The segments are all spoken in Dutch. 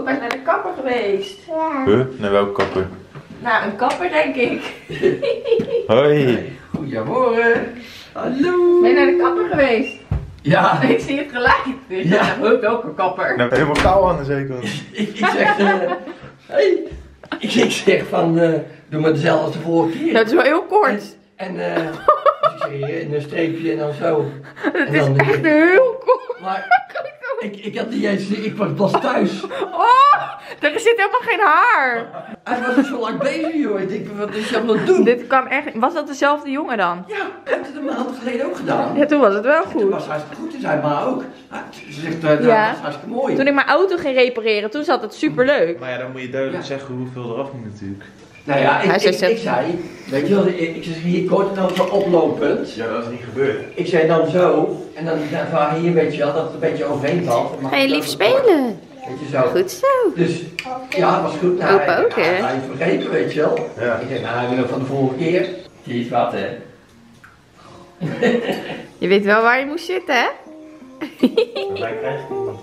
ook eens naar de kapper geweest. Ja. Huh? Naar welke kapper? Nou, een kapper denk ik. Hoi. Goedemorgen. Hallo. Ben je naar de kapper geweest? Ja. Ik zie het gelijk. Dus Ja. welke kapper? Nou, helemaal kou aan de zeker. Ik zeg, hey. Ik zeg van, doe maar dezelfde als de vorige keer. Dat is wel heel kort. En dus ik zeg hier een streepje en dan zo. Het En is dan, echt heel kort. Maar ik had niet eens, ik was pas thuis. Oh, er zit helemaal geen haar. Hij was dus zo lang bezig, joh. Ik denk, wat is hij aan het doen? Dit kwam echt. Was dat dezelfde jongen dan? Ja, ik heb het een maand geleden ook gedaan. Ja, toen was het wel Het goed. was hartstikke goed, en zei ma ook. Ze zegt, dat Ja. was hartstikke mooi. Toen ik mijn auto ging repareren, toen zat het super leuk. Maar ja, dan moet je duidelijk zeggen hoeveel eraf moet natuurlijk. Nou ja, Hij zei ik zei, weet je wel, ik zeg hier kort en dan zo oplopend. Ja, dat is niet gebeurd. Ik zei dan zo, en dan van hier weet je wel, dat het een beetje overheen valt. Ga je lief spelen? Weet je zo. Goed zo. Dus, ja, het was goed. Nou, Opa ook, hè? hij vergeten, weet je wel. Ja. Ik zeg, nou, hij wil van de vorige keer. Zie je wat, hè? Je weet wel waar je moest zitten, hè? Maar wij krijgen het niet.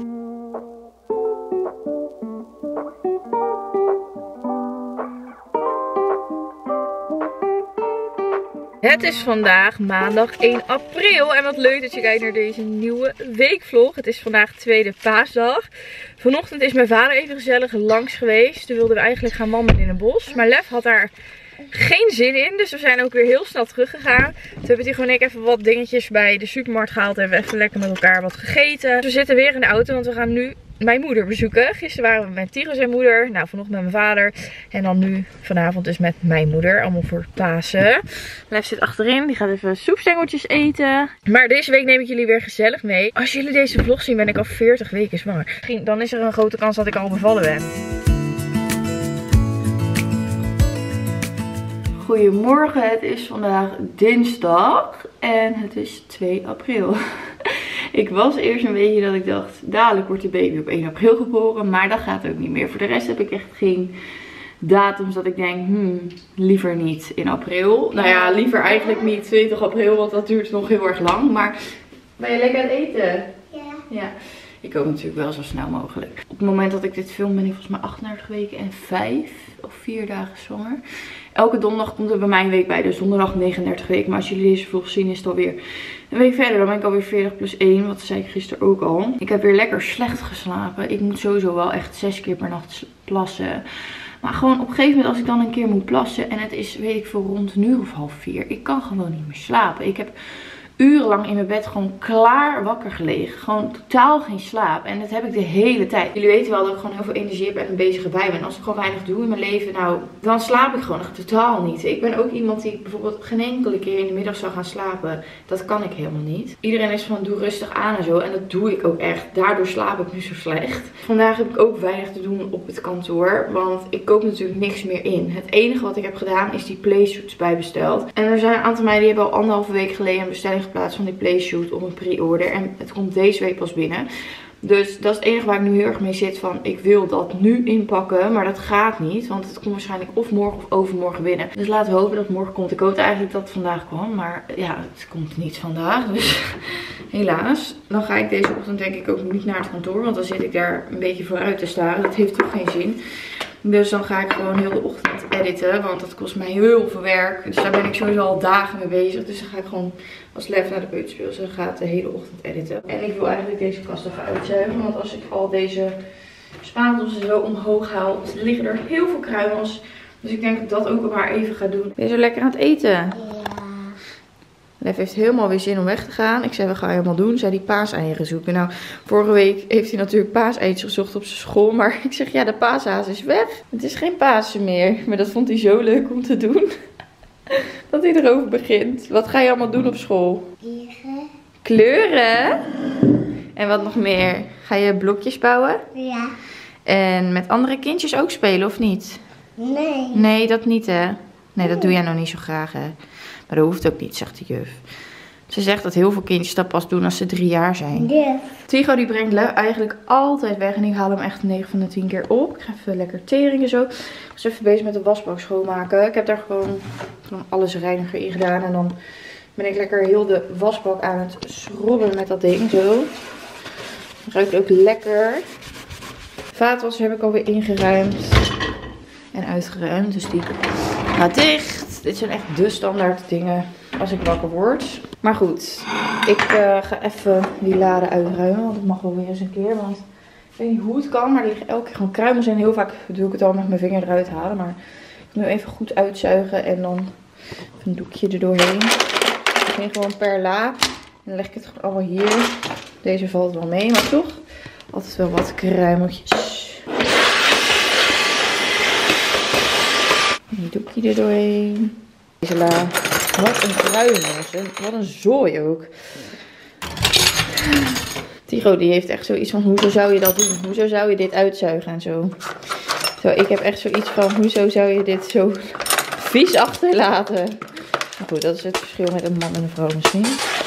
Het is vandaag maandag 1 april en wat leuk dat je kijkt naar deze nieuwe weekvlog. Het is vandaag tweede paasdag. Vanochtend is mijn vader even gezellig langs geweest. Toen wilden we eigenlijk gaan wandelen in een bos. Maar Lef had daar geen zin in, dus we zijn ook weer heel snel teruggegaan. Toen hebben Tigo en ik even wat dingetjes bij de supermarkt gehaald en we even lekker met elkaar wat gegeten. Dus we zitten weer in de auto, want we gaan nu mijn moeder bezoeken. Gisteren waren we met Tigo zijn moeder, nou vanochtend met mijn vader. En dan nu vanavond dus met mijn moeder, allemaal voor Pasen. Lef zit achterin, die gaat even soepstengeltjes eten. Maar deze week neem ik jullie weer gezellig mee. Als jullie deze vlog zien ben ik al 40 weken zwanger. Dan is er een grote kans dat ik al bevallen ben. Goedemorgen, het is vandaag dinsdag en het is 2 april. Ik was eerst een beetje dat ik dacht, dadelijk wordt de baby op 1 april geboren, maar dat gaat ook niet meer. Voor de rest heb ik echt geen datums dat ik denk, liever niet in april. Nou ja, liever eigenlijk niet 20 april, want dat duurt nog heel erg lang. Maar ben je lekker aan het eten? Ja. Ja. Ik ook natuurlijk wel zo snel mogelijk. Op het moment dat ik dit film ben ik volgens mij 38 weken en 5 of 4 dagen zwanger. Elke donderdag komt er bij mij een week bij, dus donderdag 39 weken. Maar als jullie deze vlog zien is het alweer een week verder. Dan ben ik alweer 40 plus 1, wat zei ik gisteren ook al. Ik heb weer lekker slecht geslapen. Ik moet sowieso wel echt 6 keer per nacht plassen. Maar gewoon op een gegeven moment als ik dan een keer moet plassen en het is, weet ik veel, rond 3:30. Ik kan gewoon niet meer slapen. Ik heb urenlang in mijn bed gewoon klaar wakker gelegen. Gewoon totaal geen slaap. En dat heb ik de hele tijd. Jullie weten wel dat ik gewoon heel veel energie heb en een bezige bij ben. En als ik gewoon weinig doe in mijn leven, nou, dan slaap ik gewoon echt totaal niet. Ik ben ook iemand die bijvoorbeeld geen enkele keer in de middag zou gaan slapen. Dat kan ik helemaal niet. Iedereen is van doe rustig aan en zo. En dat doe ik ook echt. Daardoor slaap ik nu zo slecht. Vandaag heb ik ook weinig te doen op het kantoor. Want ik koop natuurlijk niks meer in. Het enige wat ik heb gedaan is die playsuits bijbesteld. En er zijn een aantal meiden die hebben al 1,5 week geleden een bestelling geplaatst van die playshoot op een pre-order. En het komt deze week pas binnen. Dus dat is het enige waar ik nu heel erg mee zit van ik wil dat nu inpakken. Maar dat gaat niet. Want het komt waarschijnlijk of morgen of overmorgen binnen. Dus laten we hopen dat het morgen komt. Ik hoopte eigenlijk dat het vandaag kwam. Maar ja, het komt niet vandaag. Dus helaas. Dan ga ik deze ochtend denk ik ook niet naar het kantoor. Want dan zit ik daar een beetje vooruit te staren. Dat heeft toch geen zin. Dus dan ga ik gewoon heel de ochtend editen. Want dat kost mij heel veel werk. Dus daar ben ik sowieso al dagen mee bezig. Dus dan ga ik gewoon als Lef naar de peuterspeelzaal ze gaat de hele ochtend editen. En ik wil eigenlijk deze kast even uitzuigen. Want als ik al deze spatels zo omhoog haal, liggen er heel veel kruimels. Dus ik denk dat ik dat ook maar even ga doen. Ben je zo lekker aan het eten? Ja. Lef heeft helemaal weer zin om weg te gaan. Ik zei, we gaan helemaal doen. Zij die paaseieren zoeken. Nou, vorige week heeft hij natuurlijk paaseitjes gezocht op zijn school. Maar ik zeg, ja, de paashaas is weg. Het is geen Pasen meer. Maar dat vond hij zo leuk om te doen. Dat hij erover begint. Wat ga je allemaal doen op school? Vliegen. Kleuren? En wat nog meer? Ga je blokjes bouwen? Ja. En met andere kindjes ook spelen, of niet? Nee. Nee, dat niet, hè? Nee, dat doe jij nou niet zo graag, hè? Maar dat hoeft ook niet, zegt de juf. Ze zegt dat heel veel kindjes dat pas doen als ze 3 jaar zijn. Juf. Tigo die brengt Lef eigenlijk altijd weg. En ik haal hem echt 9 van de 10 keer op. Ik ga even lekker teringen zo. Ik was even bezig met de wasbak schoonmaken. Ik heb daar gewoon alles reiniger in gedaan. En dan ben ik lekker heel de wasbak aan het scrobben met dat ding. Zo. Het ruikt ook lekker. Vaatwasser heb ik alweer ingeruimd. En uitgeruimd. Dus die gaat dicht. Dit zijn echt de standaard dingen als ik wakker word. Maar goed. Ik ga even die lade uitruimen. Want het mag wel weer eens een keer. Want ik weet niet hoe het kan. Maar er liggen elke keer gewoon kruimels. En heel vaak doe ik het al met mijn vinger eruit halen. Maar ik moet even goed uitzuigen. En dan even een doekje erdoorheen. Ik begin gewoon per la. En dan leg ik het gewoon allemaal hier. Deze valt wel mee. Maar toch altijd wel wat kruimeltjes. Een doekje er doorheen. Deze la. Wat een kruimels. Wat een zooi ook. Tigo die heeft echt zoiets van, hoezo zou je dat doen? Hoezo zou je dit uitzuigen en zo? Zo, ik heb echt zoiets van, hoezo zou je dit zo vies achterlaten? Maar goed, dat is het verschil met een man en een vrouw misschien.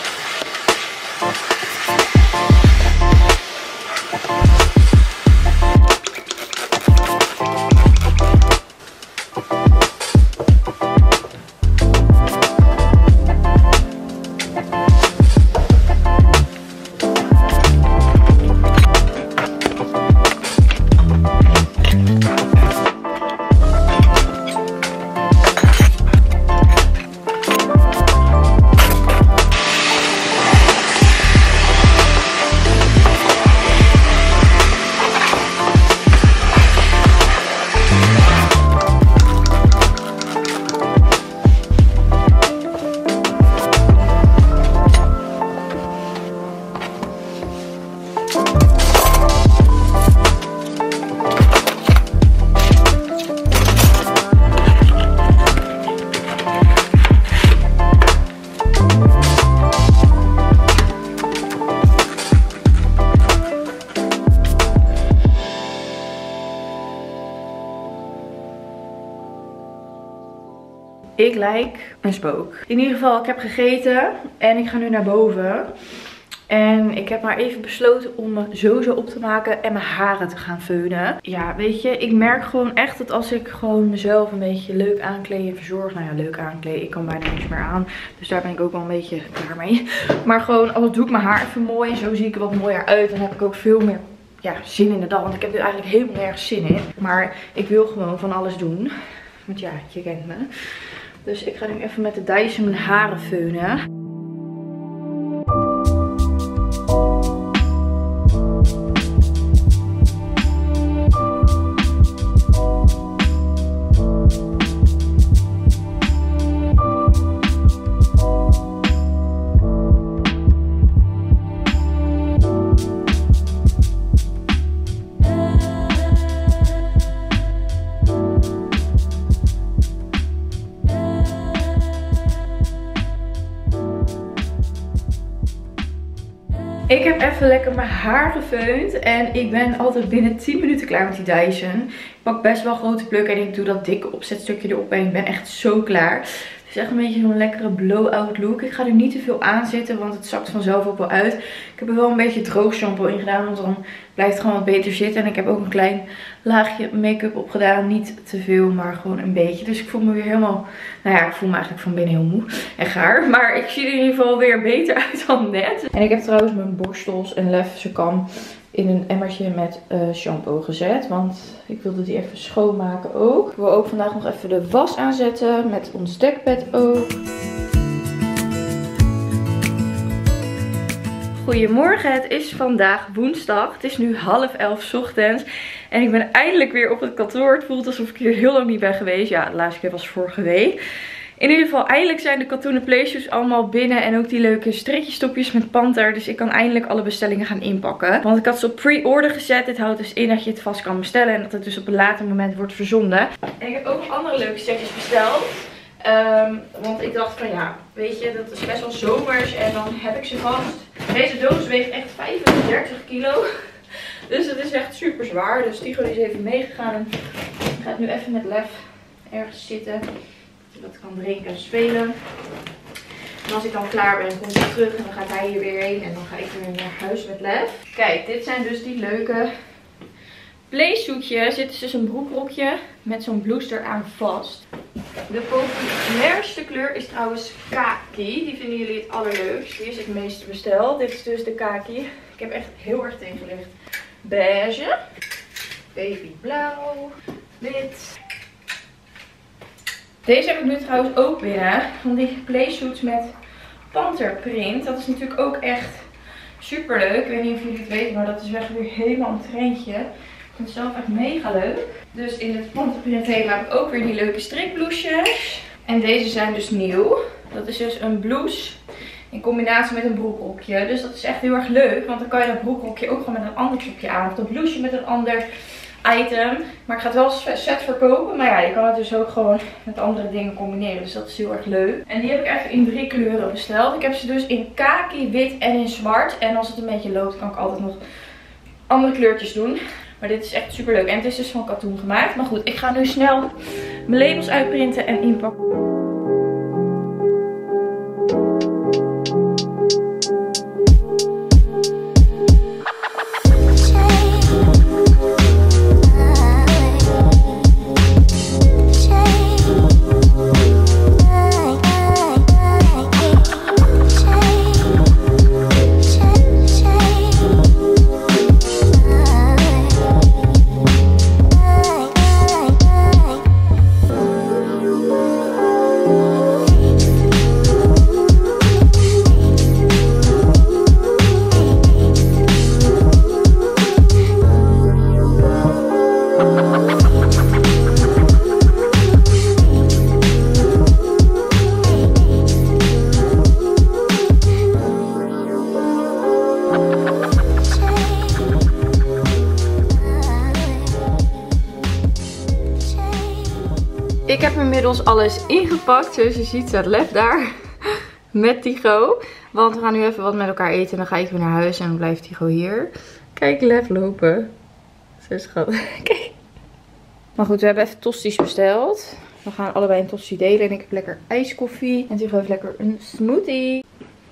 Ik lijk een spook. In ieder geval, ik heb gegeten en ik ga nu naar boven. En ik heb maar even besloten om me sowieso op te maken en mijn haren te gaan feunen. Ja, weet je, ik merk gewoon echt dat als ik gewoon mezelf een beetje leuk aankleed en verzorg. Nou ja, leuk aankleed. Ik kan bijna niks meer aan. Dus daar ben ik ook wel een beetje klaar mee. Maar gewoon, als doe ik mijn haar even mooi en zo zie ik er wat mooier uit. Dan heb ik ook veel meer zin in de dag. Want ik heb nu eigenlijk helemaal nergens zin in. Maar ik wil gewoon van alles doen. Want ja, je kent me. Dus ik ga nu even met de Dyson mijn haren feunen. Ik heb even lekker mijn haar gefeund en ik ben altijd binnen 10 minuten klaar met die Dyson. Ik pak best wel grote plukken en ik doe dat dikke opzetstukje erop en ik ben echt zo klaar. Het is echt een beetje zo'n lekkere blow-out look. Ik ga er niet te veel aan zitten, want het zakt vanzelf ook wel uit. Ik heb er wel een beetje droog shampoo in gedaan, want dan blijft het gewoon wat beter zitten. En ik heb ook een klein laagje make-up op gedaan. Niet te veel, maar gewoon een beetje. Dus ik voel me weer helemaal, nou ja, ik voel me eigenlijk van binnen heel moe en gaar. Maar ik zie er in ieder geval weer beter uit dan net. En ik heb trouwens mijn borstels en lef kam in een emmertje met shampoo gezet. Want ik wilde die even schoonmaken ook. Ik wil ook vandaag nog even de was aanzetten met ons dekbed ook. Goedemorgen, het is vandaag woensdag. Het is nu 10:30 ochtends. En ik ben eindelijk weer op het kantoor. Het voelt alsof ik hier heel lang niet ben geweest. Ja, de laatste keer was vorige week. In ieder geval, eindelijk zijn de katoenen playshoes allemaal binnen. En ook die leuke stretchstopjes met panter. Dus ik kan eindelijk alle bestellingen gaan inpakken. Want ik had ze op pre-order gezet. Dit houdt dus in dat je het vast kan bestellen. En dat het dus op een later moment wordt verzonden. En ik heb ook nog andere leuke setjes besteld. Want ik dacht van ja, weet je, dat is best wel zomers. En dan heb ik ze vast. Deze doos weegt echt 35 kilo. Dus het is echt super zwaar. Dus Tigo is even meegegaan. En gaat nu even met Lef ergens zitten. Dat kan drinken en spelen. En als ik dan klaar ben, komt hij terug en dan gaat hij hier weer heen. En dan ga ik weer naar huis met Lef. Kijk, dit zijn dus die leuke playsuitjes. Dit is dus een broekrokje met zo'n blouse aan vast. De populairste kleur is trouwens kaki. Die vinden jullie het allerleukst. Die is het meeste besteld. Dit is dus de kaki. Ik heb echt heel erg tegenlicht beige. babyblauw, wit. Deze heb ik nu trouwens ook binnen. Van die playsuits met panterprint. Dat is natuurlijk ook echt super leuk. Ik weet niet of jullie het weten, maar dat is echt weer helemaal een trendje. Ik vind het zelf echt mega leuk. Dus in het panterprint thema heb ik ook weer die leuke strikblouses. En deze zijn dus nieuw. Dat is dus een blouse in combinatie met een broekrokje. Dus dat is echt heel erg leuk. Want dan kan je dat broekrokje ook gewoon met een ander topje aan. Of dat blouseje met een ander item. Maar ik ga het wel set verkopen. Maar ja, je kan het dus ook gewoon met andere dingen combineren. Dus dat is heel erg leuk. En die heb ik echt in 3 kleuren besteld. Ik heb ze dus in kaki, wit en in zwart. En als het een beetje loopt, kan ik altijd nog andere kleurtjes doen. Maar dit is echt super leuk. En het is dus van katoen gemaakt. Maar goed, ik ga nu snel mijn labels uitprinten en inpakken. Ik heb inmiddels alles ingepakt. Zoals je ziet staat Lef daar met Tigo. Want we gaan nu even wat met elkaar eten. En dan ga ik weer naar huis en dan blijft Tigo hier. Kijk Lef lopen. Zo schattig. Kijk. Maar goed, we hebben even tosti's besteld. We gaan allebei een tosti delen. En ik heb lekker ijskoffie. En Tigo heeft lekker een smoothie.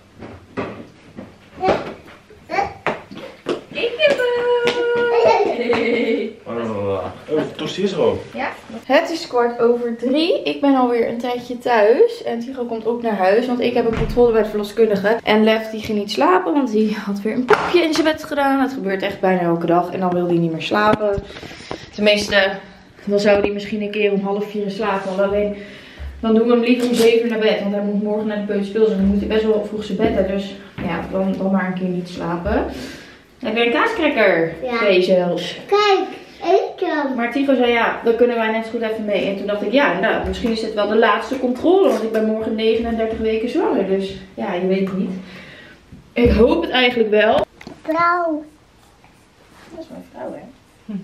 Ik heb hem! Hey. Oh, tosti is er ook. Ja. Het is 3:15. Ik ben alweer een tijdje thuis. En Tigo komt ook naar huis. Want ik heb een controle bij de verloskundige. En Lef die ging niet slapen. Want die had weer een poepje in zijn bed gedaan. Dat gebeurt echt bijna elke dag. En dan wil hij niet meer slapen. Tenminste, dan zou hij misschien een keer om 3:30 slapen. Want alleen dan doen we hem liever om 7 uur naar bed. Want hij moet morgen naar de peuterspeelzaal. Dus dan moet hij best wel vroeg zijn bed hebben. Dus ja, dan maar een keer niet slapen. Heb jij een kaaskrekker? Ja. 2 zelfs. Kijk, eten. Maar Tigo zei ja, dan kunnen wij net zo goed even mee. En toen dacht ik ja, nou, misschien is dit wel de laatste controle. Want ik ben morgen 39 weken zwanger. Dus ja, je weet het niet. Ik hoop het eigenlijk wel. Blauw. Dat is mijn vrouw, hè?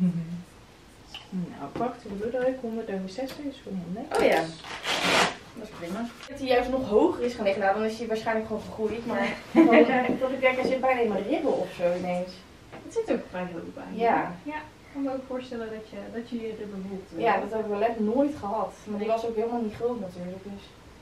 Nou, prachtige bloeddruk, 160 is gewoon heel netjes. Oh ja. Dat is prima. Dat hij juist nog hoger is gaan liggen, nou, dan is hij waarschijnlijk gewoon gegroeid. Maar dat ik denk, hij zit bijna in mijn ribben of zo ineens. Het zit ook vrij hoog bij. Ja. Ja, ik kan me ook voorstellen dat je je ribben voelt. Ja, dat heb ik wel echt nooit gehad. Maar die was ook helemaal niet groot natuurlijk. Dus.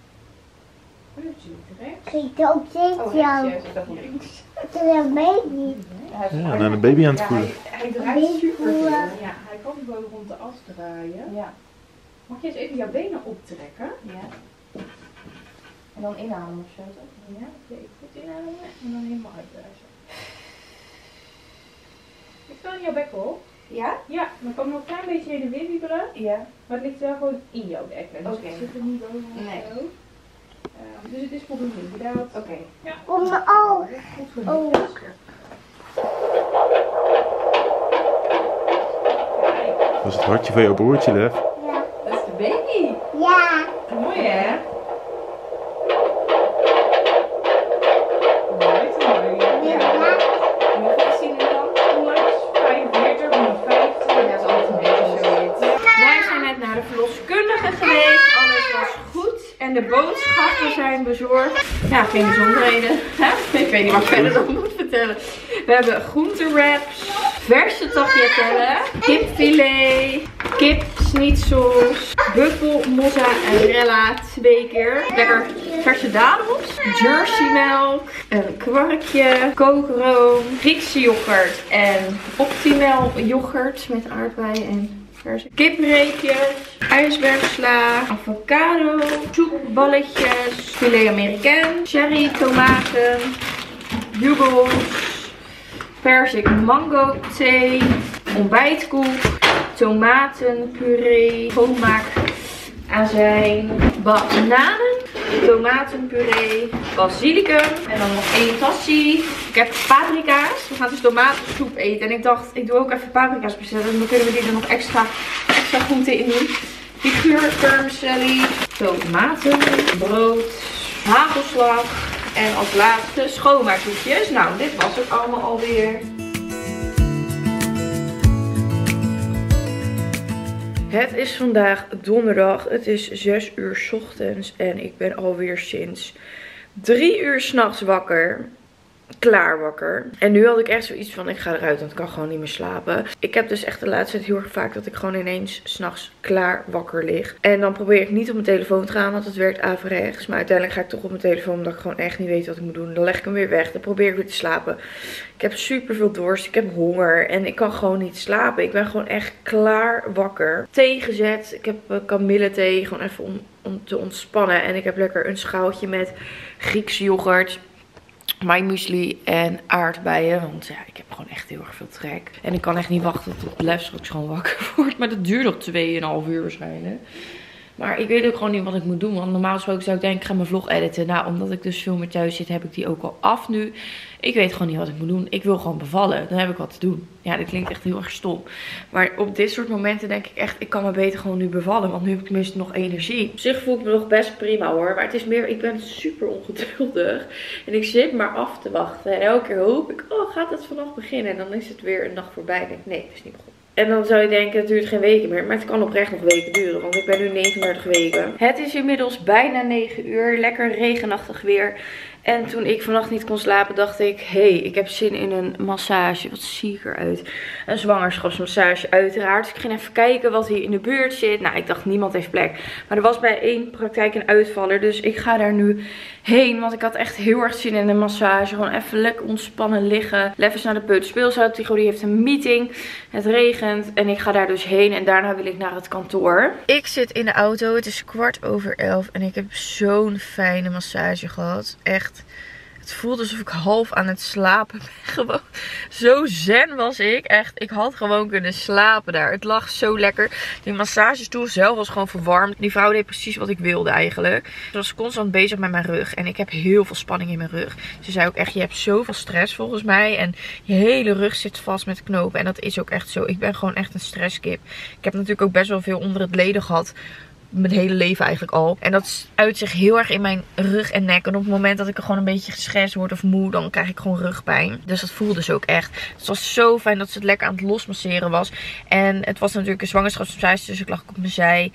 Ziet ook dit Oh, jou. echt? Ik dacht links. Het is een baby. Ja, naar de baby aan het voelen. Hij draait super veel. Ja, hij kan gewoon rond de as draaien. Ja. Mag je eens even jouw benen optrekken? Ja. En dan inademen of zo, toch? Ja, oké. Goed inademen en dan helemaal uitblazen. Ik stel in jouw bek op. Ja? Ja, dan kan nog een klein beetje heen en weer wiebelen. Ja. Maar het ligt wel gewoon in jouw bekken. Dus Oké. het zit er niet boven of Nee. zo. Dus het is voldoende inderdaad. Oké. Ja. Om mijn oog. Goed voor Oh. Dat is het hartje van jouw broertje, Lef. Ja. Dat is de baby. Ja. Mooi hè? Ja. Hoeveel is die nu dan? 145, 150. Ja, dat is altijd een beetje zoiets. Wij zijn net naar de verloskundige geweest. Alles was goed. En de boodschappen zijn bezorgd. Ja, geen bijzonderheden. Hè? Ik weet niet wat ik verder nog moet vertellen. We hebben groentewraps, verse tagliatelle, kipfilet, kipschnitzels, buffel, mozza en rella 2 keer. Lekker verse dadels, jerseymelk, een kwarkje, kookroom, Griekse yoghurt en Optimal yoghurt met aardbeien en verse kipreepjes, ijsbergsla, avocado, soepballetjes, filet américain, cherry tomaten, jugos, persik mango thee, ontbijtkoek, tomatenpuree, schoonmaakazijn, bananen, tomatenpuree, basilicum en dan nog 1 tasje. Ik heb paprika's. We gaan dus tomatensoep eten. En ik dacht, ik doe ook even paprika's bestellen. En dan kunnen we die er nog extra goed in doen. Figuurvermicelli, tomaten, brood, hagelslag. En als laatste schoonmaakdoekjes. Nou, dit was het allemaal alweer. Het is vandaag donderdag. Het is 6 uur 's ochtends. En ik ben alweer sinds 3 uur 's nachts wakker. Klaar wakker. En nu had ik echt zoiets van, ik ga eruit, want ik kan gewoon niet meer slapen. Ik heb dus echt de laatste tijd heel erg vaak dat ik gewoon ineens 's nachts klaar wakker lig. En dan probeer ik niet op mijn telefoon te gaan, want het werkt averechts. Maar uiteindelijk ga ik toch op mijn telefoon, omdat ik gewoon echt niet weet wat ik moet doen. Dan leg ik hem weer weg, dan probeer ik weer te slapen. Ik heb super veel dorst, ik heb honger en ik kan gewoon niet slapen. Ik ben gewoon echt klaar wakker. Thee gezet, ik heb kamillethee, gewoon even om te ontspannen. En ik heb lekker een schaaltje met Griekse yoghurt, my muesli en aardbeien. Want ja, ik heb gewoon echt heel erg veel trek. En ik kan echt niet wachten tot Lef straks gewoon wakker wordt. Maar dat duurt nog 2,5 uur waarschijnlijk. Maar ik weet ook gewoon niet wat ik moet doen. Want normaal gesproken zou ik denken, ik ga mijn vlog editen. Nou, omdat ik dus veel meer thuis zit, heb ik die ook al af nu. Ik weet gewoon niet wat ik moet doen. Ik wil gewoon bevallen. Dan heb ik wat te doen. Ja, dit klinkt echt heel erg stom. Maar op dit soort momenten denk ik echt, ik kan me beter gewoon nu bevallen. Want nu heb ik tenminste nog energie. Op zich voel ik me nog best prima hoor. Maar het is meer, ik ben super ongeduldig. En ik zit maar af te wachten. En elke keer hoop ik, oh, gaat het vannacht beginnen? En dan is het weer een nacht voorbij. En ik denk, nee, het is niet begonnen. En dan zou je denken, het duurt geen weken meer. Maar het kan oprecht nog weken duren. Want ik ben nu 39 weken. Het is inmiddels bijna 9 uur. Lekker regenachtig weer. En toen ik vannacht niet kon slapen, dacht ik, hé, ik heb zin in een massage. Wat zie ik eruit? Een zwangerschapsmassage uiteraard. Dus ik ging even kijken wat hier in de buurt zit. Nou, ik dacht, niemand heeft plek. Maar er was bij 1 praktijk een uitvaller. Dus ik ga daar nu heen. Want ik had echt heel erg zin in een massage. Gewoon even lekker ontspannen liggen. Lef is naar de peuterspeelzaal. Tigo die heeft een meeting. Het regent. En ik ga daar dus heen. En daarna wil ik naar het kantoor. Ik zit in de auto. Het is 11:15. En ik heb zo'n fijne massage gehad. Echt. Het voelde alsof ik half aan het slapen ben. Gewoon zo zen was ik. Echt, ik had gewoon kunnen slapen daar. Het lag zo lekker. Die massagestoel zelf was gewoon verwarmd. Die vrouw deed precies wat ik wilde eigenlijk. Ze was constant bezig met mijn rug. En ik heb heel veel spanning in mijn rug. Ze zei ook echt, je hebt zoveel stress volgens mij. En je hele rug zit vast met knopen. En dat is ook echt zo. Ik ben gewoon echt een stresskip. Ik heb natuurlijk ook best wel veel onder het leden gehad. Mijn hele leven eigenlijk al. En dat uit zich heel erg in mijn rug en nek. En op het moment dat ik er gewoon een beetje gestrest word of moe, dan krijg ik gewoon rugpijn. Dus dat voelde ze ook echt. Het was zo fijn dat ze het lekker aan het losmasseren was. En het was natuurlijk een zwangerschapsmassage, dus ik lag op mijn zij.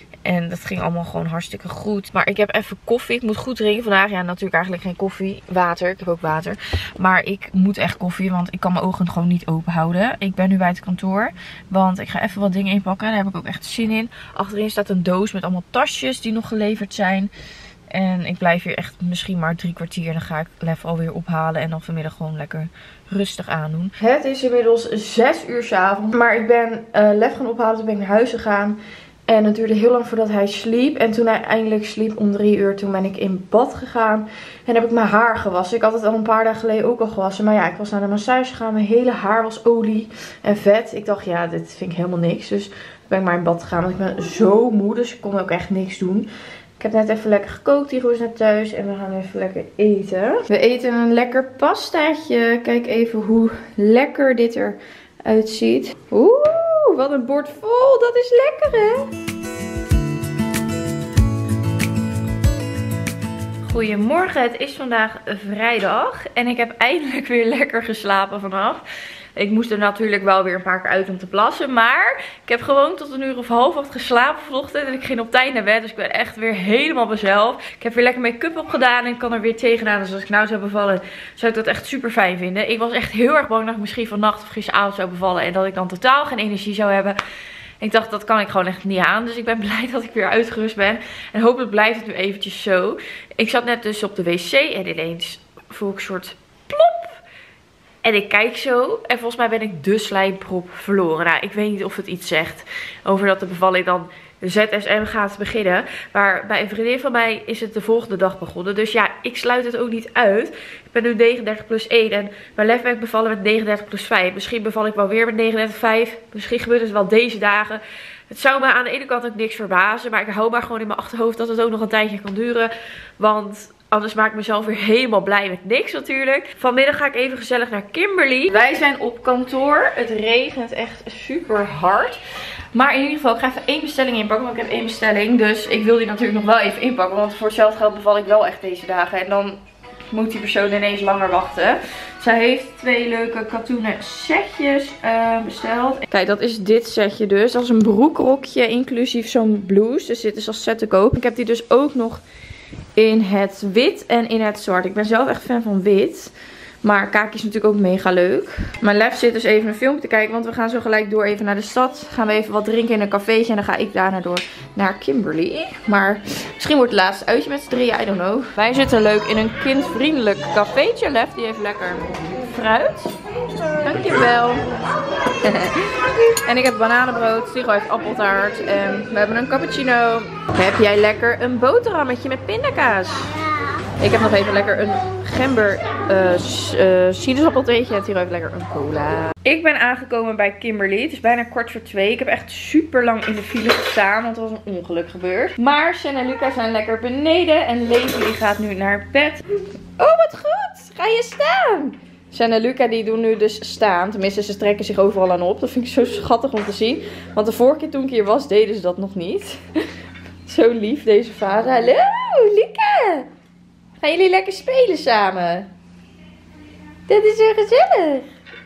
En dat ging allemaal gewoon hartstikke goed. Maar ik heb even koffie. Ik moet goed drinken vandaag. Ja, natuurlijk eigenlijk geen koffie. Water. Ik heb ook water. Maar ik moet echt koffie. Want ik kan mijn ogen gewoon niet open houden. Ik ben nu bij het kantoor. Want ik ga even wat dingen inpakken. Daar heb ik ook echt zin in. Achterin staat een doos met allemaal tasjes die nog geleverd zijn. En ik blijf hier echt misschien maar 3 kwartier. Dan ga ik Lef alweer ophalen. En dan vanmiddag gewoon lekker rustig aandoen. Het is inmiddels 6 uur 's avonds. Maar ik ben Lef gaan ophalen. Toen ben ik naar huis gegaan. En het duurde heel lang voordat hij sliep. En toen hij eindelijk sliep om 3 uur, toen ben ik in bad gegaan. En heb ik mijn haar gewassen. Ik had het al een paar dagen geleden ook al gewassen. Maar ja, ik was naar de massage gegaan. Mijn hele haar was olie en vet. Ik dacht, ja, dit vind ik helemaal niks. Dus ben ik maar in bad gegaan. Want ik ben zo moe, dus ik kon ook echt niks doen. Ik heb net even lekker gekookt. Tigo is net thuis. En we gaan even lekker eten. We eten een lekker pastaatje. Kijk even hoe lekker dit eruit ziet. Oeh, wat een bord vol. Dat is lekker, hè? Goedemorgen, het is vandaag vrijdag. En ik heb eindelijk weer lekker geslapen vannacht. Ik moest er natuurlijk wel weer een paar keer uit om te plassen. Maar ik heb gewoon tot 7:30 geslapen vanochtend. En ik ging op tijd naar bed. Dus ik ben echt weer helemaal mezelf. Ik heb weer lekker make-up opgedaan. En ik kan er weer tegenaan. Dus als ik nou zou bevallen, zou ik dat echt super fijn vinden. Ik was echt heel erg bang dat ik misschien vannacht of gisteravond zou bevallen. En dat ik dan totaal geen energie zou hebben. Ik dacht, dat kan ik gewoon echt niet aan. Dus ik ben blij dat ik weer uitgerust ben. En hopelijk blijft het nu eventjes zo. Ik zat net dus op de wc. En ineens voel ik een soort plop. En ik kijk zo. En volgens mij ben ik de slijmprop verloren. Nou, ik weet niet of het iets zegt. Over dat de bevalling dan ZSM gaat beginnen. Maar bij een vriendin van mij is het de volgende dag begonnen. Dus ja, ik sluit het ook niet uit. Ik ben nu 39+1 en bij Lef ben ik bevallen met 39+5. Misschien beval ik wel weer met 39,5. Misschien gebeurt het wel deze dagen. Het zou me aan de ene kant ook niks verbazen. Maar ik hou maar gewoon in mijn achterhoofd dat het ook nog een tijdje kan duren. Want anders maak ik mezelf weer helemaal blij met niks natuurlijk. Vanmiddag ga ik even gezellig naar Kimberly. Wij zijn op kantoor. Het regent echt super hard. Maar in ieder geval, ik ga even 1 bestelling inpakken. Want ik heb 1 bestelling. Dus ik wil die natuurlijk nog wel even inpakken. Want voor hetzelfde geld beval ik wel echt deze dagen. En dan moet die persoon ineens langer wachten. Zij heeft 2 leuke katoenen setjes besteld. Kijk, dat is dit setje dus. Dat is een broekrokje inclusief zo'n blouse. Dus dit is als set te koop. Ik heb die dus ook nog in het wit en in het zwart. Ik ben zelf echt fan van wit. Maar kaki is natuurlijk ook mega leuk. Mijn Lef zit dus even een filmpje te kijken. Want we gaan zo gelijk door even naar de stad. Gaan we even wat drinken in een cafeetje. En dan ga ik daarna door naar Kimberly. Maar misschien wordt het laatste uitje met z'n drieën. I don't know. Wij zitten leuk in een kindvriendelijk cafeetje. Lef die heeft lekker fruit. Dankjewel. En ik heb bananenbrood. Siggo heeft appeltaart. En we hebben een cappuccino. Heb jij lekker een boterhammetje met pindakaas? Ik heb nog even lekker een gember sinaasappeltheetje. En Tiro heeft lekker een cola. Ik ben aangekomen bij Kimberly. Het is bijna 1:45. Ik heb echt super lang in de file gestaan. Want er was een ongeluk gebeurd. Maar Shen en Luca zijn lekker beneden. En Levi die gaat nu naar bed. Oh, wat goed. Ga je staan? Shen en Luca die doen nu dus staan. Tenminste, ze trekken zich overal aan op. Dat vind ik zo schattig om te zien. Want de vorige keer toen ik hier was, deden ze dat nog niet. Zo lief, deze vader. Hallo, Luca. Gaan jullie lekker spelen samen? Dat is zo gezellig.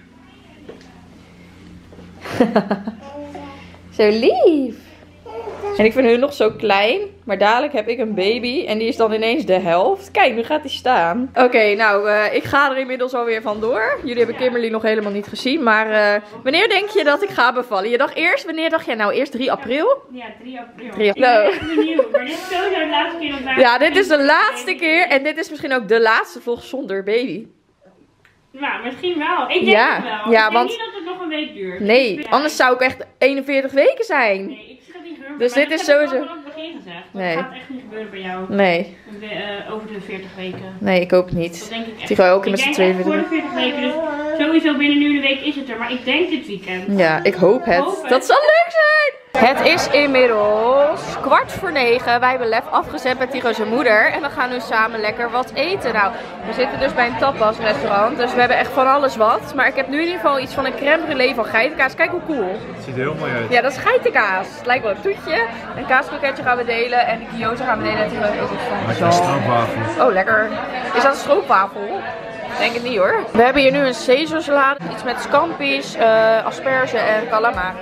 Zo lief. En ik vind hun nog zo klein. Maar dadelijk heb ik een baby. En die is dan ineens de helft. Kijk, nu gaat hij staan. Oké, nou, ik ga er inmiddels alweer vandoor. Jullie hebben Kimberly nog helemaal niet gezien. Maar wanneer denk je dat ik ga bevallen? Je dacht eerst, wanneer dacht jij nou? Eerst 3 april? Ja, 3 april. Ik ben echt benieuwd. Maar dit is sowieso de laatste keer dat wij... Ja, dit is de laatste keer. En dit is misschien ook de laatste vlog zonder baby. Nou, misschien wel. Ik denk het wel. Ja, ik denk want niet dat het nog een week duurt. nee, anders zou ik echt 41 weken zijn. Nee, ik zie dat niet gebeuren. Dus Maar dit dat is heb ik sowieso... al vanaf het begin gezegd. Nee. Dat gaat echt niet gebeuren bij jou. Nee, Over de 40 weken. nee, ik hoop het niet. Dat denk ik echt. Die ga ook in Ik met z'n denk echt 42. voor de 40 weken. Dus sowieso binnen nu een week is het er. Maar ik denk dit weekend. Ja, ik hoop het. Dat zal leuk zijn. Het is inmiddels 8:45. Wij hebben Lef afgezet met Tiro zijn moeder. En we gaan nu samen lekker wat eten. Nou, we zitten dus bij een tapas restaurant. Dus we hebben echt van alles wat. Maar ik heb nu in ieder geval iets van een crème brûlée van geitenkaas. Kijk hoe cool. Het ziet er heel mooi uit. Ja, dat is geitenkaas. Het lijkt wel een toetje. Een kaaskroketje gaan we delen. En de gyoza gaan we delen. En Tiro heeft ook iets van Maak je een stroopwafel. Oh, lekker. Is dat een stroopwafel? Denk het niet hoor. We hebben hier nu een Caesarsalade. Iets met scampi's, asperge en calamari.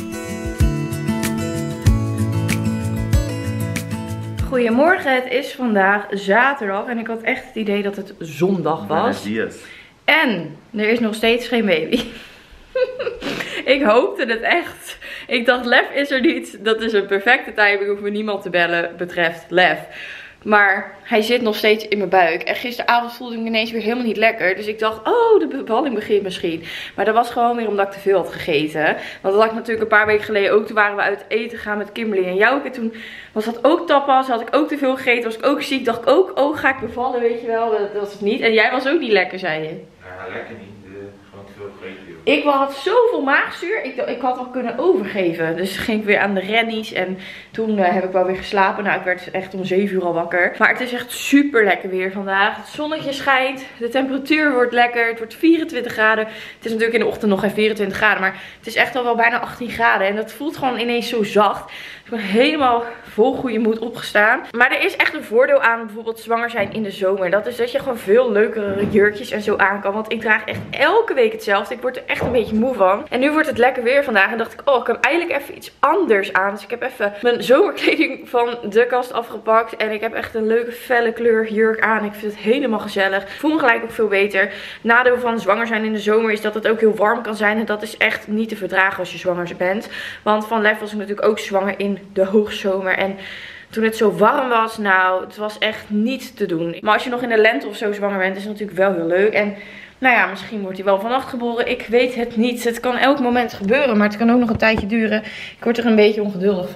Goedemorgen, het is vandaag zaterdag en ik had echt het idee dat het zondag was. En er is nog steeds geen baby. Ik hoopte het echt. Ik dacht, Lef is er niet. Dat is een perfecte timing, hoeven we niemand te bellen betreft Lef. Maar hij zit nog steeds in mijn buik. En gisteravond voelde ik me ineens weer helemaal niet lekker. Dus ik dacht, oh, de bevalling begint misschien. Maar dat was gewoon weer omdat ik te veel had gegeten. Want dat had ik natuurlijk een paar weken geleden ook. Toen waren we uit eten gaan met Kimberly en Jouke. Toen was dat ook tapas. Had ik ook te veel gegeten. Was ik ook ziek. Dacht ik ook, oh, ga ik bevallen, weet je wel. Dat was het niet. En jij was ook niet lekker, zei je. Ja, lekker niet. Gewoon te veel gegeten. Ik had zoveel maagzuur. Ik had wel kunnen overgeven. Dus ging ik weer aan de rennies. En toen heb ik wel weer geslapen. Nou, ik werd echt om 7 uur al wakker. Maar het is echt super lekker weer vandaag. Het zonnetje schijnt. De temperatuur wordt lekker. Het wordt 24 graden. Het is natuurlijk in de ochtend nog geen 24 graden. Maar het is echt al wel bijna 18 graden. En dat voelt gewoon ineens zo zacht. Ik ben helemaal vol goede moed opgestaan. Maar er is echt een voordeel aan bijvoorbeeld zwanger zijn in de zomer. Dat is dat je gewoon veel leukere jurkjes en zo aan kan. Want ik draag echt elke week hetzelfde. Ik word er echt een beetje moe van. En nu wordt het lekker weer vandaag. En dacht ik, oh, ik heb eindelijk even iets anders aan. Dus ik heb even mijn zomerkleding van de kast afgepakt. En ik heb echt een leuke felle kleur jurk aan. Ik vind het helemaal gezellig. Ik voel me gelijk ook veel beter. Nadeel van zwanger zijn in de zomer is dat het ook heel warm kan zijn. En dat is echt niet te verdragen als je zwanger bent. Want van Lef was ik natuurlijk ook zwanger in de hoogzomer. En toen het zo warm was, nou, het was echt niet te doen. Maar als je nog in de lente of zo zwanger bent, is het natuurlijk wel heel leuk. En nou ja, misschien wordt hij wel vannacht geboren. Ik weet het niet. Het kan elk moment gebeuren, maar het kan ook nog een tijdje duren. Ik word er een beetje ongeduldig van.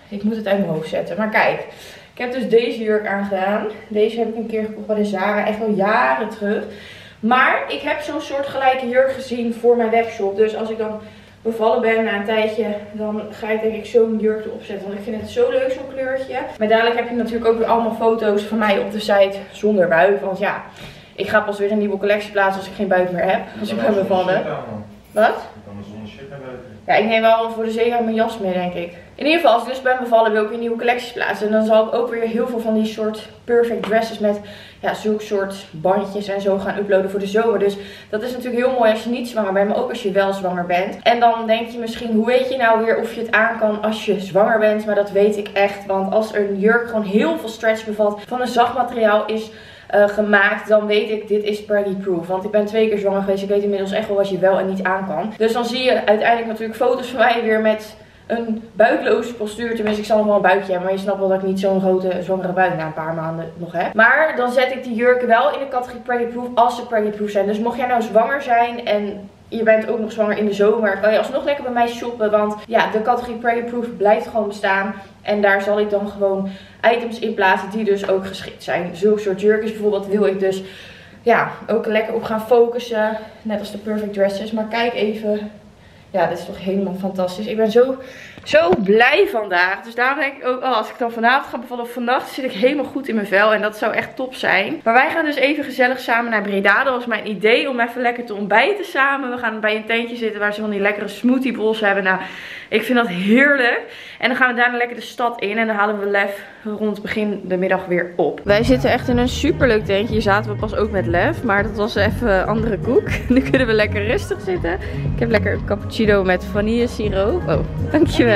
Ik moet het uit mijn hoofd zetten. Maar kijk, ik heb dus deze jurk aangedaan. Deze heb ik een keer gekocht bij de Zara. Echt al jaren terug. Maar ik heb zo'n soort gelijke jurk gezien voor mijn webshop. Dus als ik dan bevallen ben na een tijdje, dan ga ik denk ik zo'n jurk erop zetten. Want ik vind het zo leuk, zo'n kleurtje. Maar dadelijk heb je natuurlijk ook weer allemaal foto's van mij op de site zonder buik. Want ja, ik ga pas weer een nieuwe collectie plaatsen als ik geen buik meer heb. Als ik ben bevallen. Wat? Ja, ik neem wel voor de zekerheid mijn jas mee, denk ik. In ieder geval, als ik dus ben bevallen, wil ik weer nieuwe collecties plaatsen. En dan zal ik ook weer heel veel van die soort perfect dresses met ja, zulke soort bandjes en zo gaan uploaden voor de zomer. Dus dat is natuurlijk heel mooi als je niet zwanger bent, maar ook als je wel zwanger bent. En dan denk je misschien, hoe weet je nou weer of je het aan kan als je zwanger bent? Maar dat weet ik echt, want als er een jurk gewoon heel veel stretch bevat, van een zacht materiaal is gemaakt, dan weet ik, dit is pregnancy proof. Want ik ben 2 keer zwanger geweest. Ik weet inmiddels echt wel wat je wel en niet aan kan. Dus dan zie je uiteindelijk natuurlijk foto's van mij weer met een buikloos postuur. Tenminste, ik zal nog wel een buikje hebben. Maar je snapt wel dat ik niet zo'n grote zwangere buik na een paar maanden nog heb. Maar dan zet ik die jurken wel in de categorie pregnancy proof als ze pregnancy proof zijn. Dus mocht jij nou zwanger zijn en je bent ook nog zwanger in de zomer, kan je alsnog lekker bij mij shoppen. Want ja, de categorie pregnancy proof blijft gewoon bestaan. En daar zal ik dan gewoon items in plaatsen die dus ook geschikt zijn. Zulke soort jurkjes bijvoorbeeld wil ik dus ja, ook lekker op gaan focussen. Net als de perfect dresses. Maar kijk even. Ja, dit is toch helemaal fantastisch. Ik ben zo blij vandaag. Dus daarom denk ik ook, oh, als ik dan vanavond ga bevallen of vannacht, zit ik helemaal goed in mijn vel. En dat zou echt top zijn. Maar wij gaan dus even gezellig samen naar Breda. Dat was mijn idee om even lekker te ontbijten samen. We gaan bij een tentje zitten waar ze van die lekkere smoothie bowls hebben. Nou, ik vind dat heerlijk. En dan gaan we daarna lekker de stad in. En dan halen we Lef rond begin de middag weer op. Wij zitten echt in een superleuk tentje. Hier zaten we pas ook met Lef. Maar dat was even een andere koek. Nu kunnen we lekker rustig zitten. Ik heb lekker een cappuccino met vanillesiroop. Oh, dankjewel.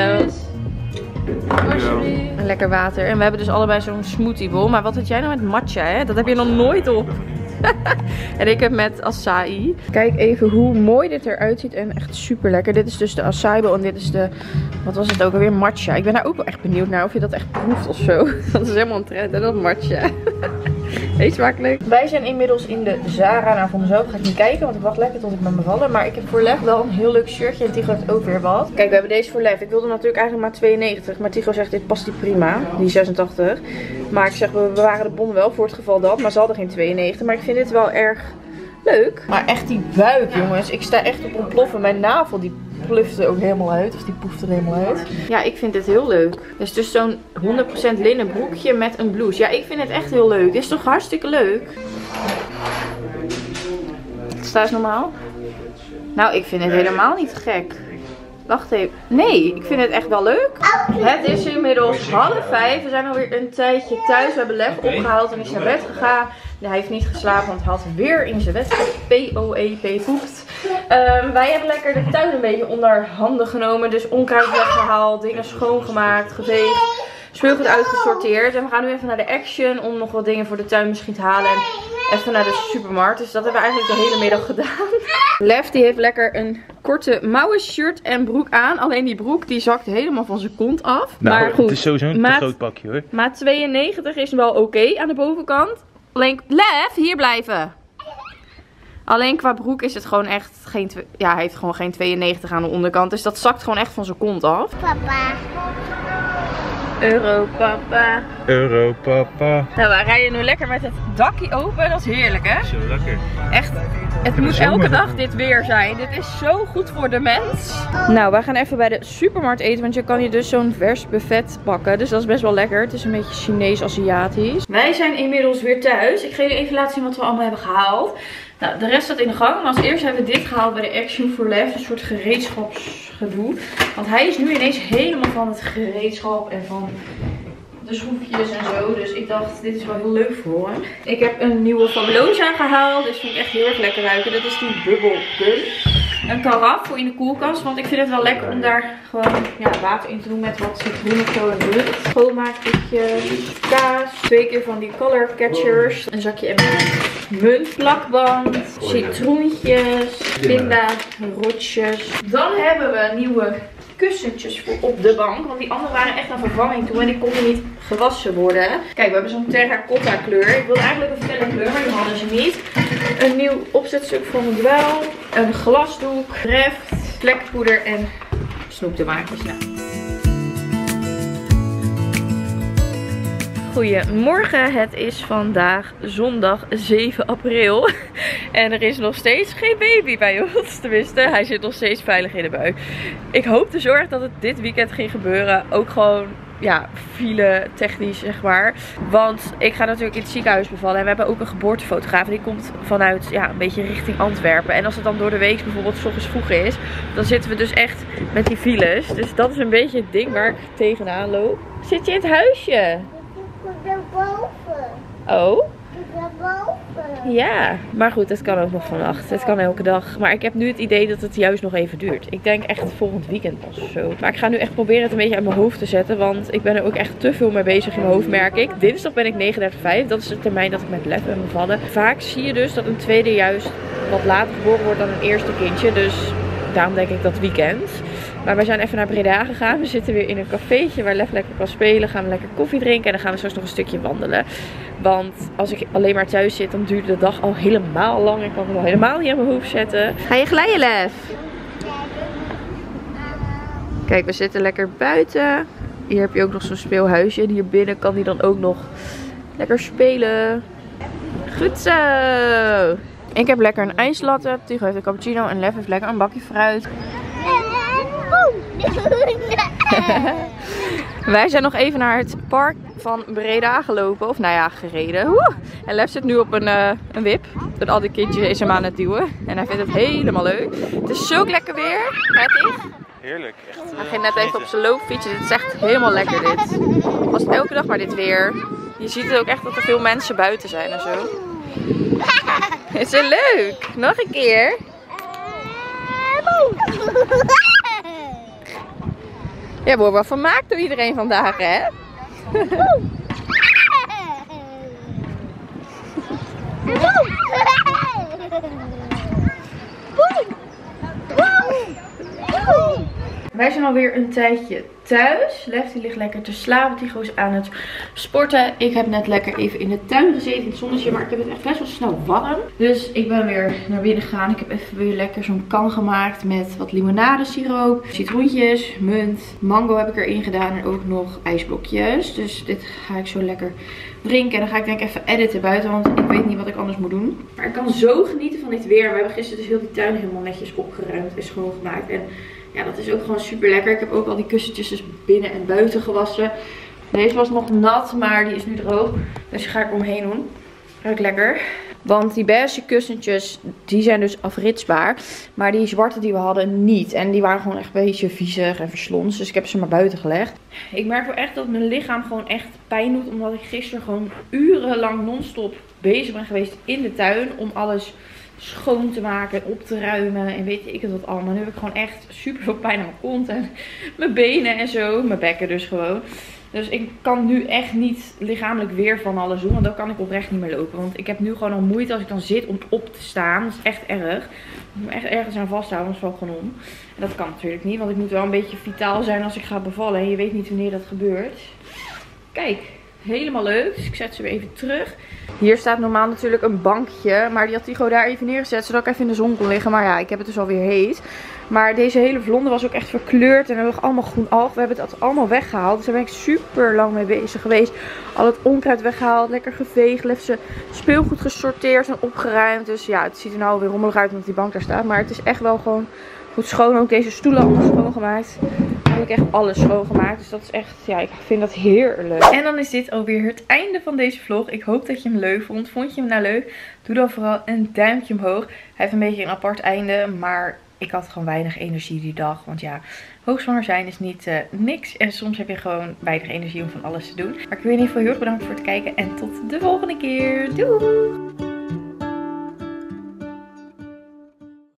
En lekker water. En we hebben dus allebei zo'n smoothie bowl. Maar wat had jij nou met matcha, hè? Dat heb je nog nooit op. En ik heb met acai. Kijk even hoe mooi dit eruit ziet. En echt super lekker. Dit is dus de acai bowl. En dit is de, wat was het ook alweer? Matcha. Ik ben daar ook wel echt benieuwd naar of je dat echt proeft of zo. Dat is helemaal een trend. En dat matcha. Eet smakelijk. Wij zijn inmiddels in de Zara. Nou, voor mezelf ga ik niet kijken, want ik wacht lekker tot ik ben bevallen. Maar ik heb voor Lef wel een heel leuk shirtje. En Tigo heeft ook weer wat. Kijk, we hebben deze voor Lef. Ik wilde natuurlijk eigenlijk maar 92. Maar Tigo zegt, dit past die prima. Die 86. Maar ik zeg, we bewaren de bon wel voor het geval dat. Maar ze hadden geen 92. Maar ik vind dit wel erg leuk. Maar echt die buik, jongens. Ik sta echt op ontploffen. Mijn navel, die plufte ook helemaal uit. Of die poefde er helemaal uit. Ja, ik vind dit heel leuk. Het is dus zo'n 100% linnen broekje met een blouse. Ja, ik vind het echt heel leuk. Dit is toch hartstikke leuk? Sta eens normaal. Nou, ik vind het helemaal niet gek. Wacht even. Nee, ik vind het echt wel leuk. Het is inmiddels 4:30. We zijn alweer een tijdje thuis. We hebben Lef opgehaald en is naar bed gegaan. Nee, hij heeft niet geslapen, want hij had weer in zijn wedstrijd POEP poept. Wij hebben lekker de tuin een beetje onder handen genomen. Dus onkruid weggehaald, dingen schoongemaakt, geveegd, speelgoed uitgesorteerd. En we gaan nu even naar de Action om nog wat dingen voor de tuin misschien te halen. En even naar de supermarkt. Dus dat hebben we eigenlijk de hele middag gedaan. Lef die heeft lekker een korte mouwen shirt en broek aan. Alleen die broek die zakt helemaal van zijn kont af. Nou, maar goed, het is sowieso een te groot pakje hoor. Maat 92 is wel oké aan de bovenkant. Alleen, Lef, hier blijven. Alleen qua broek is het gewoon echt geen... Ja, hij heeft gewoon geen 92 aan de onderkant. Dus dat zakt gewoon echt van zijn kont af. Papa. Europapa. Europapa. Nou, wij rijden nu lekker met het dakje open. Dat is heerlijk, hè? Zo lekker. Echt, het moet elke dag dit weer zijn. Dit is zo goed voor de mens. Nou, wij gaan even bij de supermarkt eten. Want je kan hier dus zo'n vers buffet pakken. Dus dat is best wel lekker. Het is een beetje Chinees-Aziatisch. Wij zijn inmiddels weer thuis. Ik ga jullie even laten zien wat we allemaal hebben gehaald. Nou, de rest staat in de gang. Maar als eerste hebben we dit gehaald bij de Action for Lef. Een soort gereedschapsgedoe. Want hij is nu ineens helemaal van het gereedschap en van de schroefjes en zo. Dus ik dacht, dit is wel heel leuk voor hem. Ik heb een nieuwe Fabulosa gehaald. Dus vind ik echt heel erg lekker ruiken. Dat is die Bubble Gum. Een karaf voor in de koelkast. Want ik vind het wel lekker om daar gewoon water in te doen met wat citroen of zo en munt. Schoonmaakpotjes, kaas. 2 keer van die color catchers. Een zakje M&M's. Muntplakband. Citroentjes. Pinda-rotjes. Dan hebben we nieuwe kussentjes voor op de bank. Want die andere waren echt een vervanging toe. En die konden niet gewassen worden. Kijk, we hebben zo'n terracotta kleur. Ik wilde eigenlijk een felle kleur, maar die hadden ze niet. Een nieuw opzetstuk voor mijn dweil. Een glasdoek. Reft. Vlekpoeder en snoeptomaatjes. Nou. Goedemorgen, het is vandaag zondag 7 april en er is nog steeds geen baby bij ons. Tenminste, hij zit nog steeds veilig in de buik. Ik hoop te zorgen dat het dit weekend ging gebeuren. Ook gewoon, ja, file technisch zeg maar. Want ik ga natuurlijk in het ziekenhuis bevallen en we hebben ook een geboortefotograaf. En die komt vanuit, ja, een beetje richting Antwerpen. En als het dan door de week bijvoorbeeld 's ochtends vroeg is, dan zitten we dus echt met die files. Dus dat is een beetje het ding waar ik tegenaan loop. Zit je in het huisje? Ik moet naar boven. Oh? Ik moet naar boven. Ja, maar goed, het kan ook nog vannacht. Het kan elke dag. Maar ik heb nu het idee dat het juist nog even duurt. Ik denk echt volgend weekend pas of zo. Maar ik ga nu echt proberen het een beetje uit mijn hoofd te zetten. Want ik ben er ook echt te veel mee bezig in mijn hoofd, merk ik. Dinsdag ben ik 39,5. Dat is de termijn dat ik met Lef ben bevallen. Vaak zie je dus dat een tweede juist wat later geboren wordt dan een eerste kindje. Dus daarom denk ik dat weekend. Maar we zijn even naar Breda gegaan. We zitten weer in een cafeetje waar Lef lekker kan spelen. Gaan we lekker koffie drinken. En dan gaan we straks nog een stukje wandelen. Want als ik alleen maar thuis zit, dan duurt de dag al helemaal lang. Ik kan het al helemaal niet aan mijn hoofd zetten. Ga je glijden, Lef? Kijk, we zitten lekker buiten. Hier heb je ook nog zo'n speelhuisje. En hier binnen kan hij dan ook nog lekker spelen. Goed zo! Ik heb lekker een ijslatte. Tigo heeft een cappuccino. En Lef heeft lekker een bakje fruit. Wij zijn nog even naar het park van Breda gelopen. Of nou ja, gereden. Woe! En Lef zit nu op een wip. Dat al die kindjes is hem aan het duwen. En hij vindt het helemaal leuk. Het is zo lekker weer. Prettig. Heerlijk, echt. Hij ging net even op zijn loopfietsje. Dit is echt helemaal lekker dit. Was het elke dag maar dit weer. Je ziet het ook echt dat er veel mensen buiten zijn en zo. Is het leuk? Nog een keer. Ja, wordt wel vermaakt door iedereen vandaag, hè? Wij zijn alweer een tijdje thuis. Lef die ligt lekker te slapen. Tigo is aan het sporten. Ik heb net lekker even in de tuin gezeten in het zonnetje. Maar ik heb het echt best wel snel warm. Dus ik ben weer naar binnen gegaan. Ik heb even weer lekker zo'n kan gemaakt met wat limonadesiroop, citroentjes, munt, mango heb ik erin gedaan. En ook nog ijsblokjes. Dus dit ga ik zo lekker drinken. En dan ga ik denk ik even editen buiten. Want ik weet niet wat ik anders moet doen. Maar ik kan zo genieten van dit weer. We hebben gisteren dus heel die tuin helemaal netjes opgeruimd en schoongemaakt. En ja, dat is ook gewoon super lekker. Ik heb ook al die kussentjes dus binnen en buiten gewassen. Deze was nog nat, maar die is nu droog. Dus die ga ik omheen doen. Ruikt lekker. Want die beige kussentjes, die zijn dus afritsbaar. Maar die zwarte die we hadden niet. En die waren gewoon echt een beetje viezig en verslons. Dus ik heb ze maar buiten gelegd. Ik merk wel echt dat mijn lichaam gewoon echt pijn doet. Omdat ik gisteren gewoon urenlang non-stop bezig ben geweest in de tuin. Om alles schoon te maken, op te ruimen en weet ik het wat allemaal. Nu heb ik gewoon echt super veel pijn aan mijn kont en mijn benen en zo. Mijn bekken dus gewoon. Dus ik kan nu echt niet lichamelijk weer van alles doen. Want dan kan ik oprecht niet meer lopen. Want ik heb nu gewoon al moeite als ik dan zit om op te staan. Dat is echt erg. Ik moet me echt ergens aan vasthouden, anders val ik gewoon om. En dat kan natuurlijk niet. Want ik moet wel een beetje vitaal zijn als ik ga bevallen. En je weet niet wanneer dat gebeurt. Kijk, helemaal leuk. Dus ik zet ze weer even terug. Hier staat normaal natuurlijk een bankje. Maar die had Tigo daar even neergezet. Zodat ik even in de zon kon liggen. Maar ja, ik heb het dus alweer heet. Maar deze hele vlonder was ook echt verkleurd. En we hebben allemaal groen alg. We hebben het allemaal weggehaald. Dus daar ben ik super lang mee bezig geweest. Al het onkruid weggehaald. Lekker geveegd. Even zijn speelgoed gesorteerd en opgeruimd. Dus ja, het ziet er nou weer rommelig uit omdat die bank daar staat. Maar het is echt wel gewoon goed schoon. Ook deze stoelen allemaal schoongemaakt. Heb ik echt alles schoongemaakt. Dus dat is echt, ja, ik vind dat heerlijk. En dan is dit alweer het einde van deze vlog. Ik hoop dat je hem leuk vond. Vond je hem nou leuk? Doe dan vooral een duimpje omhoog. Hij heeft een beetje een apart einde. Maar ik had gewoon weinig energie die dag. Want ja, hoogzwanger zijn is niet niks. En soms heb je gewoon weinig energie om van alles te doen. Maar ik wil je in ieder geval heel erg bedanken voor het kijken. En tot de volgende keer. Doei!